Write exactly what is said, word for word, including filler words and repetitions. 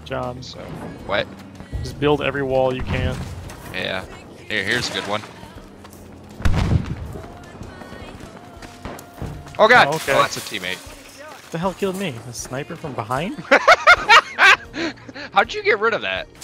John. So, what? Just build every wall you can. Yeah. Here, here's a good one. Oh god! Oh, okay. Oh, that's a teammate. What the hell killed me? A sniper from behind? How'd you get rid of that?